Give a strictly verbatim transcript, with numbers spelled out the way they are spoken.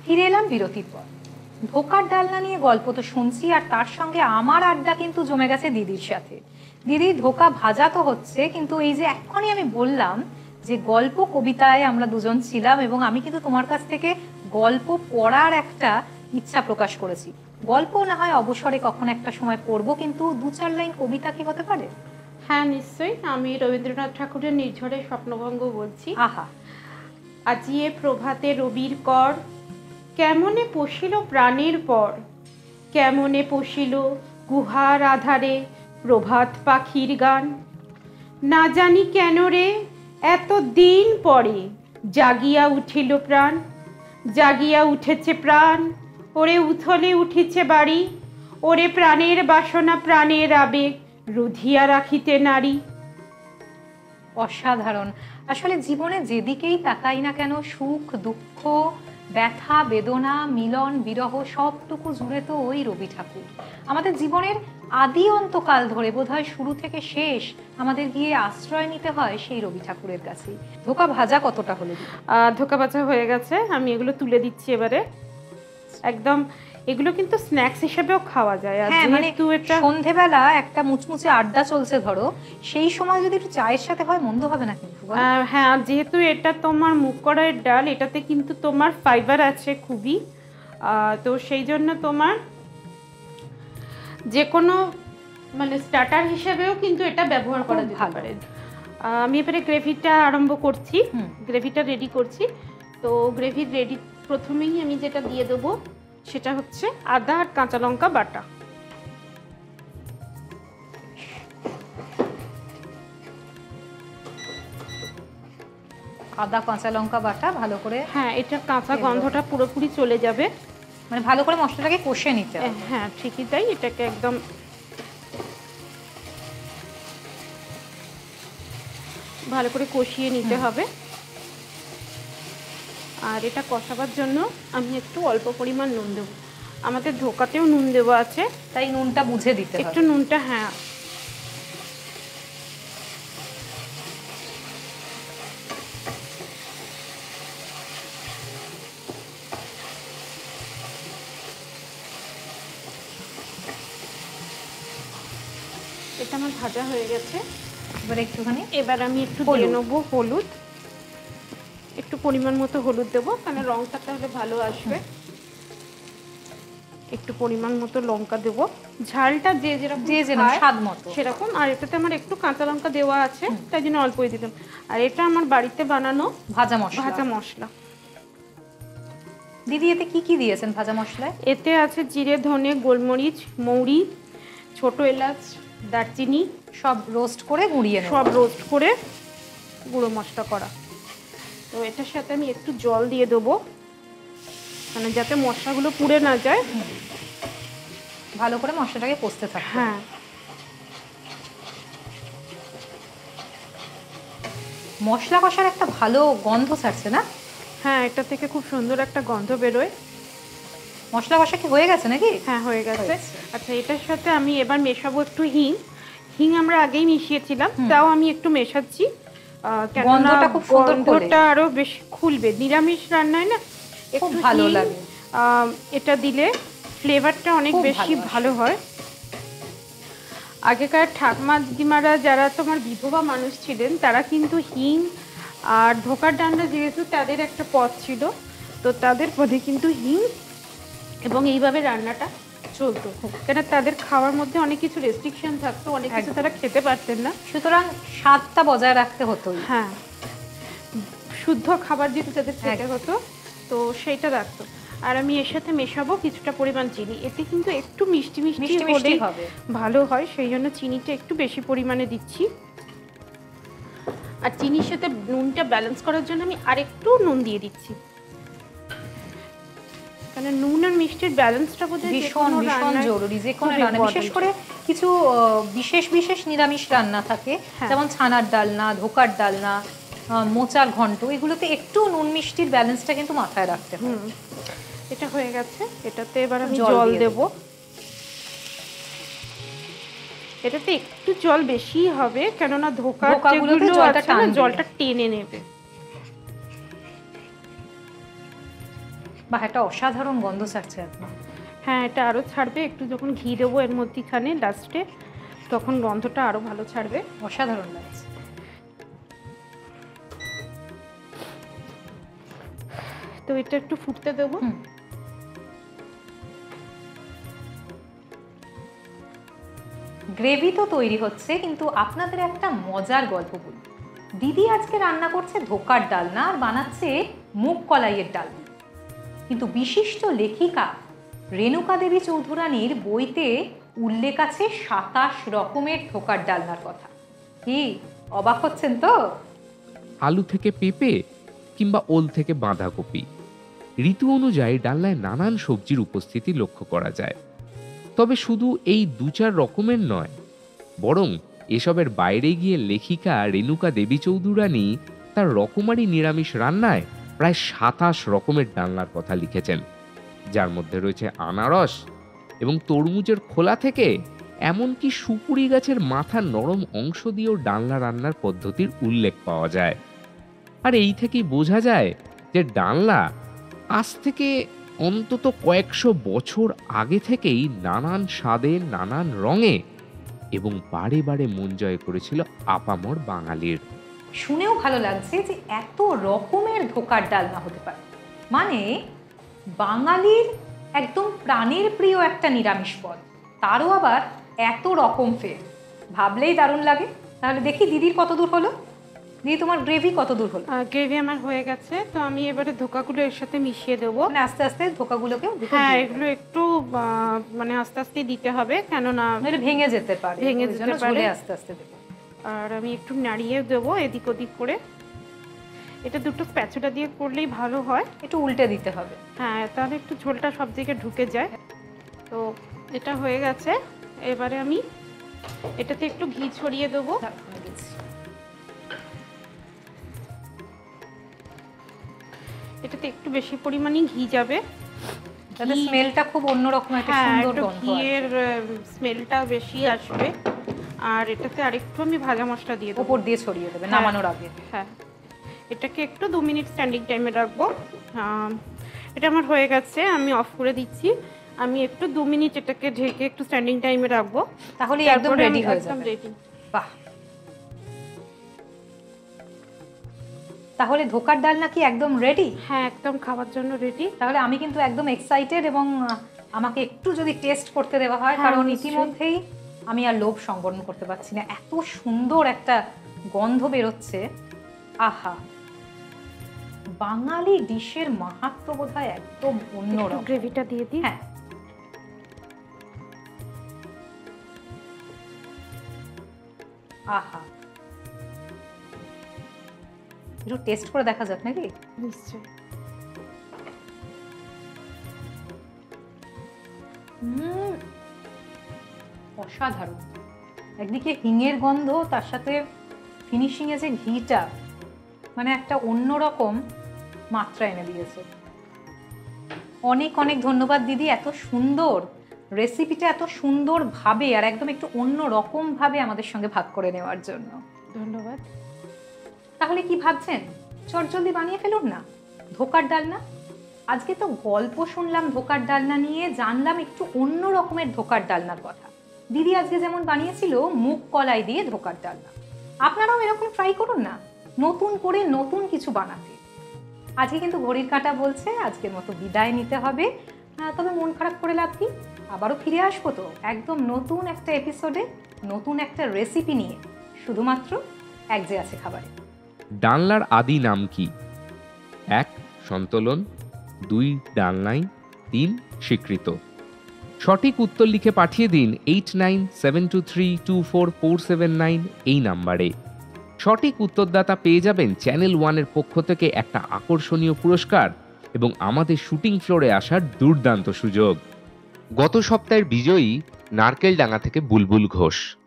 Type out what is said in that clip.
ফিরে এলাম বিরতির পর। ধোকার ডালনা নিয়ে গল্প তো শুনছি, আর তার সঙ্গে আমার আড্ডা কিন্তু জমে গেছে দিদির সাথে। দিদি, ধোকা ভাজা তো হচ্ছে, কিন্তু এই যে এখনই আমি বললাম যে গল্প কবিতায় আমরা দুজন ছিলাম, এবং আমি কিন্তু তোমার কাছ থেকে গল্প পড়ার একটা ইচ্ছা প্রকাশ করেছি। গল্প না হয় অবসরে কখন একটা সময় পড়বো, কিন্তু দু চার লাইন কবিতা কি হতে পারে? হ্যাঁ নিশ্চয়ই। আমি রবীন্দ্রনাথ ঠাকুরের নির্ঝরের স্বপ্নভঙ্গ বলছি। আহা। আজিয়ে প্রভাতে রবির কর, কেমনে পশিল প্রাণের পর, কেমনে পশিল গুহার আধারে প্রভাত পাখির গান। না জানি কেন রে এত দিন পরে জাগিয়া উঠিল প্রাণ, জাগিয়া উঠেছে প্রাণ, ওরে উথলে উঠিছে বাড়ি, ওরে প্রাণের বাসনা প্রাণের আবেগ রুধিয়া রাখিতে নারী। অসাধারণ। আসলে জীবনে যেদিকেই তাকাই না কেন, সুখ দুঃখ, ব্যথা বেদনা, মিলন বিরহ, সবটুকু জুড়ে তো ওই রবি ঠাকুর। আমাদের জীবনের আদি অন্তকাল ধরে বোধহয় শুরু থেকে শেষ আমাদের গিয়ে আশ্রয় নিতে হয় সেই রবি ঠাকুরের কাছেই। ধোকা ভাজা কতটা হলো? ধোকা ভাজা হয়ে গেছে, আমি এগুলো তুলে দিচ্ছি এবারে। একদম এগুলো কিন্তু স্ন্যাক্স হিসেবেও খাওয়া যায়। আর যেহেতু এটা সন্ধেবেলা একটা মুচমুচে আড্ডা চলছে ধরো, সেই সময় যদি একটু চায়ের সাথে হয় মন্দ হবে না কিন্তু। হ্যাঁ, যেহেতু এটা তোমার মুগ কড়াইয়ের ডাল, এটাতে কিন্তু তোমার ফাইবার আছে খুবই, তো সেই জন্য তোমার যে কোনো মানে স্টার্টার হিসেবেও কিন্তু এটা ব্যবহার করা যেতে পারে। আমি এবারে গ্রেভিটা আরম্ভ করছি, গ্রেভিটা রেডি করছি। তো গ্রেভির রেডি প্রথমেই আমি যেটা দিয়ে দেবো সেটা হচ্ছে আদা আর কাঁচা লঙ্কা বাটা। আদা কাঁচা লঙ্কা বাটা ভালো করে, হ্যাঁ, এটা কাঁচা গন্ধটা পুরোপুরি চলে যাবে, মানে ভালো করে মশলাটাকে কষে নিতে হবে। হ্যাঁ ঠিকই তাই, এটাকে একদম ভালো করে কষিয়ে নিতে হবে। আর এটা কষাবার জন্য আমি একটু অল্প পরিমাণ নুন দেবো। আমাদের ধোকাতেও নুন দেওয়া আছে, তাই নুনটা বুঝে দিতে হবে একটু নুনটা। হ্যাঁ, এটা আমার ভাজা হয়ে গেছে। এবার একটুখানি এবার আমি একটু দিয়ে নেবো হলুদ, একটু পরিমাণ মতো হলুদ দেবো, কারণ রঙটা তাহলে ভালো আসবে। একটু পরিমাণ মতো লঙ্কা দেবো, ঝালটা যে যেরকম যে যেরকম স্বাদ মতো সেরকম। আর এটাতে আমার একটু কাঁচা লঙ্কা দেওয়া আছে, তাই জন্য অল্পই দিলাম। আর এটা আমার বাড়িতে বানানো ভাজা মশলা। ভাজা মশলা। দিদি, এতে কি কি দিয়েছেন ভাজা মশলায়? এতে আছে জিরে, ধনে, গোলমরিচ, মৌরি, ছোট এলাচ, দারচিনি, সব রোস্ট করে গুঁড়িয়ে সব রোস্ট করে গুঁড়ো মশলা করা। তো এটার সাথে আমি একটু জল দিয়ে দেবো, মানে যাতে মশলাগুলো পুড়ে না যায়, ভালো করে মশলাটাকে কষতে থাকে। হ্যাঁ, মশলা কষার একটা ভালো গন্ধ ছাড়ছে না? হ্যাঁ, এটা থেকে খুব সুন্দর একটা গন্ধ বেরোয়। মশলা কষা কি হয়ে গেছে নাকি? হ্যাঁ, হয়ে গেছে। আচ্ছা, এটার সাথে আমি এবার মেশাবো একটু হিং। হিং আমরা আগেই মিশিয়েছিলাম, তাও আমি একটু মেশাচ্ছি, গন্ধটা খুব সুন্দর, গন্ধটা আরো বেশি খুলবে। নিরামিষ রান্নায় না একটু ভালো লাগে, এটা দিলে ফ্লেভারটা অনেক বেশি ভালো হয়। আগেকার ঠাকুমা দিদিমারা যারা তোমার বিধবা মানুষ ছিলেন, তারা কিন্তু হিং আর ধোকার ডান্ডা যেহেতু তাদের একটা পদ ছিল, তো তাদের পদে কিন্তু হিং এবং এইভাবে রান্নাটা চলতো, কেন তাদের খাওয়ার মধ্যে অনেক কিছু রেস্ট্রিকশন থাকতো, অনেক কিছু তারা খেতে পারতেন না, সুতরাং স্বাদটা বজায় রাখতে হতো। হ্যাঁ, শুদ্ধ খাবার যেহেতু তাদের খেতে হতো, তো সেইটা রাখতো। আর আমি এর সাথে মেশাবো কিছুটা পরিমাণ চিনি। এতে কিন্তু একটু মিষ্টি মিষ্টি হলেই ভালো হয়, সেই জন্য চিনিটা একটু বেশি পরিমাণে দিচ্ছি। আর চিনির সাথে নুনটা ব্যালেন্স করার জন্য আমি আরেকটু নুন দিয়ে দিচ্ছি, কারণ নুন আর মিষ্টির ব্যালেন্সটা বোধহয় ভীষণ ভীষণ জরুরি যে কোনো রান্না, বিশেষ করে কিছু বিশেষ বিশেষ নিরামিষ রান্না থাকে, যেমন ছানার ডালনা, ধোকার ডালনা, মোচার ঘন্ট, এগুলোতে একটু নুন মিষ্টির ব্যালেন্সটা কিন্তু মাথায় রাখতে হবে। এটা হয়ে গেছে, এটাতে এবার আমি জল দেব। এটাতে একটু জল বেশি হবে, কেননা ধোকার যেগুলো আছে না জলটা টেনে নেবে। বা একটা অসাধারণ গন্ধ ছাড়ছে এখন। হ্যাঁ, এটা আরও ছাড়বে, একটু যখন ঘি দেবো এর মধ্যেখানে লাস্টে, তখন গন্ধটা আরও ভালো ছাড়বে। অসাধারণ লাগছে। তো এটা একটু ফুটতে দেবো। গ্রেভি তো তৈরি হচ্ছে, কিন্তু আপনাদের একটা মজার গল্প বলি। দিদি আজকে রান্না করছে ধোকার ডালনা আর বানাচ্ছে মুগ কলাইয়ের ডাল। কিন্তু বিশিষ্ট লেখিকা রেণুকা দেবী চৌধুরানীর বইতে উল্লেখ আছে সাতাশ রকমের ধোকার ডালনার কথা। কি অবাক হচ্ছেন তো? আলু থেকে পেঁপে কিংবা ওল থেকে বাঁধাকপি, ঋতু অনুযায়ী ডালনায় নানান সবজির উপস্থিতি লক্ষ্য করা যায়। তবে শুধু এই দু চার রকমের নয়, বরং এসবের বাইরে গিয়ে লেখিকা রেণুকা দেবী চৌধুরানী তার রকমারি নিরামিষ রান্নায় প্রায় সাতাশ রকমের ডালনার কথা লিখেছেন, যার মধ্যে রয়েছে আনারস এবং তরমুজের খোলা থেকে এমনকি সুপুরি গাছের মাথার নরম অংশ দিয়েও ডালনা রান্নার পদ্ধতির উল্লেখ পাওয়া যায়। আর এই থেকেই বোঝা যায় যে ডালনা আজ থেকে অন্তত কয়েকশো বছর আগে থেকেই নানান স্বাদে, নানান রঙে এবং বারে বারে মন জয় করেছিল আপামর বাঙালির। শুনেও ভালো লাগছে যে এত রকমের ধোকার ডালনা হতে পারে। মানে বাঙালির একদম প্রাণের প্রিয় একটা নিরামিষ পদ, তারও আবার এত রকম ফের, ভাবলেই দারুণ লাগে। তাহলে দেখি দিদির কত দূর হলো। দিদি, তোমার গ্রেভি কত দূর হলো? গ্রেভি আমার হয়ে গেছে, তো আমি এবারে ধোকাগুলো এর সাথে মিশিয়ে দেবো। মানে আস্তে আস্তে ধোকাগুলোকেও হ্যাঁ, এগুলো একটু মানে আস্তে আস্তে দিতে হবে, কেননা ভেঙে যেতে পারে, ভেঙে যেতে পারে। আস্তে আস্তে দেবো। আর আমি একটু নাড়িয়ে দেবো এদিক ওদিক করে। এটা দুটো স্প্যাচুলা দিয়ে করলেই ভালো হয়। একটু উল্টে দিতে হবে। হ্যাঁ, তাহলে একটু ঝোলটা সব দিকে ঢুকে যায়। তো এটা হয়ে গেছে, এবারে আমি এটাতে একটু ঘি ছড়িয়ে দেবো। এটাতে একটু বেশি পরিমাণে ঘি যাবে, তাতে স্মেলটা খুব অন্যরকম একটা সুন্দর গন্ধ, ঘিয়ের স্মেলটা বেশি আসবে। আর এটাতে আরেকটু আমি ভাজা মশলা দিয়ে দেবো, উপর দিয়ে ছড়িয়ে দেবে নামানোর আগে। হ্যাঁ, এটাকে একটু দু মিনিট স্ট্যান্ডিং টাইমে রাখবো। এটা আমার হয়ে গেছে, আমি অফ করে দিচ্ছি। আমি একটু দু মিনিট এটাকে ঢেকে একটু স্ট্যান্ডিং টাইমে রাখবো, তাহলে একদম রেডি হয়ে যাবে। রেডি। বাহ, তাহলে ধোকার ডালনা কি একদম রেডি? হ্যাঁ, একদম খাওয়ার জন্য রেডি। তাহলে আমি কিন্তু একদম এক্সাইটেড, এবং আমাকে একটু যদি টেস্ট করতে দেওয়া হয়, কারণ ইতিমধ্যেই আমি আর লোভ সংবরণ করতে পারছি না, এত সুন্দর একটা গন্ধ বেরোচ্ছে। আহা, বাঙালি ডিশের মাহাত্ম্য বোধহয় একদম অন্যরকম। গ্রেভিটা দিয়ে দিই। হ্যাঁ, আহা, একটু টেস্ট করে দেখা যাক নাকি? নিশ্চয়ই। হুম, অসাধারণ। একদিকে হিঙের গন্ধ, তার সাথে ফিনিশিং এ যে ঘিটা, মানে একটা অন্যরকম মাত্রা এনে দিয়েছে। অনেক অনেক ধন্যবাদ দিদি, এত সুন্দর রেসিপিটা এত সুন্দর ভাবে আর একদম একটু অন্য রকম ভাবে আমাদের সঙ্গে ভাগ করে নেওয়ার জন্য ধন্যবাদ। তাহলে কি ভাবছেন, চটজলদি বানিয়ে ফেলুন না ধোকার ডালনা। আজকে তো গল্প শুনলাম ধোকার ডালনা নিয়ে, জানলাম একটু অন্য রকমের ধোকার ডালনার কথা। দিদি আজকে যেমন বানিয়েছিল মুগ কলাই দিয়ে ধোকার ডালনা, আপনারাও এরকম ট্রাই করুন না, নতুন করে নতুন কিছু বানাতে। আজকে কিন্তু ঘড়ির কাঁটা বলছে আজকের মতো বিদায় নিতে হবে। তবে মন খারাপ করে লাভ কি, আবারও ফিরে আসবো তো একদম নতুন একটা এপিসোডে, নতুন একটা রেসিপি নিয়ে, শুধুমাত্র এক যে আছে খাবারে। ডালনার আদি নাম কি? এক, সন্তোলন; দুই, ডালনাই; তিন, স্বীকৃত। সঠিক উত্তর লিখে পাঠিয়ে দিন eight nine seven two three two four four seven nine এই নাম্বারে। সঠিক উত্তরদাতা পেয়ে যাবেন চ্যানেল ওয়ানের পক্ষ থেকে একটা আকর্ষণীয় পুরস্কার এবং আমাদের শুটিং ফ্লোরে আসার দুর্দান্ত সুযোগ। গত সপ্তাহের বিজয়ী নারকেলডাঙ্গা থেকে বুলবুল ঘোষ।